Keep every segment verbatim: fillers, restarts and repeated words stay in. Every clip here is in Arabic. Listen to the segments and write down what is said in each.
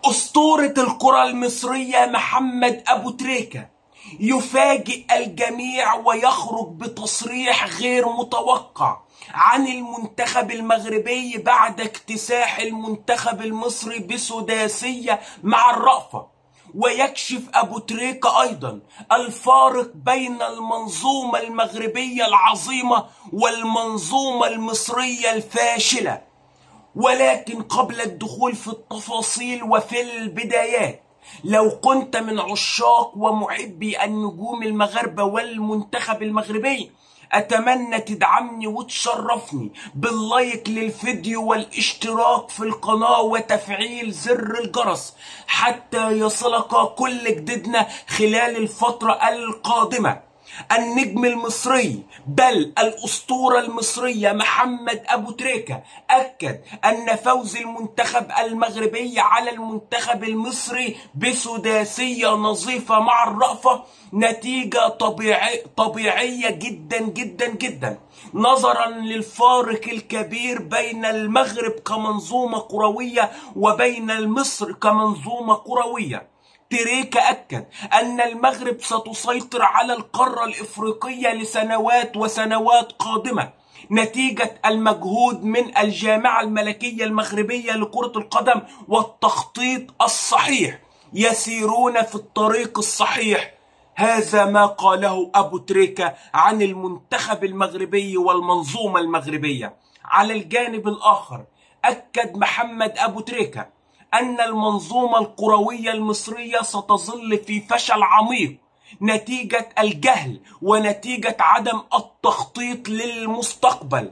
أسطورة الكرة المصرية محمد أبو تريكة يفاجئ الجميع ويخرج بتصريح غير متوقع عن المنتخب المغربي بعد اكتساح المنتخب المصري بسداسية مع الرأفة. ويكشف أبو تريكة أيضا الفارق بين المنظومة المغربية العظيمة والمنظومة المصرية الفاشلة. ولكن قبل الدخول في التفاصيل وفي البدايات، لو كنت من عشاق ومحبي النجوم المغاربة والمنتخب المغربي، أتمنى تدعمني وتشرفني باللايك للفيديو والاشتراك في القناة وتفعيل زر الجرس حتى يصلك كل جديدنا خلال الفترة القادمة. النجم المصري بل الأسطورة المصرية محمد أبو تريكة أكد أن فوز المنتخب المغربي على المنتخب المصري بسداسية نظيفة مع الرأفة نتيجة طبيعي طبيعية جدا جدا جدا، نظرا للفارق الكبير بين المغرب كمنظومة كروية وبين مصر كمنظومة كروية. تريكة أكد أن المغرب ستسيطر على القارة الإفريقية لسنوات وسنوات قادمة نتيجة المجهود من الجامعة الملكية المغربية لكرة القدم والتخطيط الصحيح. يسيرون في الطريق الصحيح. هذا ما قاله أبو تريكة عن المنتخب المغربي والمنظومة المغربية. على الجانب الآخر، أكد محمد أبو تريكة أن المنظومة الكروية المصرية ستظل في فشل عميق نتيجة الجهل ونتيجة عدم التخطيط للمستقبل.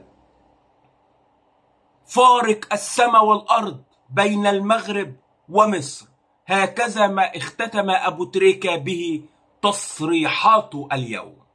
فارق السماء والأرض بين المغرب ومصر. هكذا ما اختتم أبو تريكة به تصريحاته اليوم.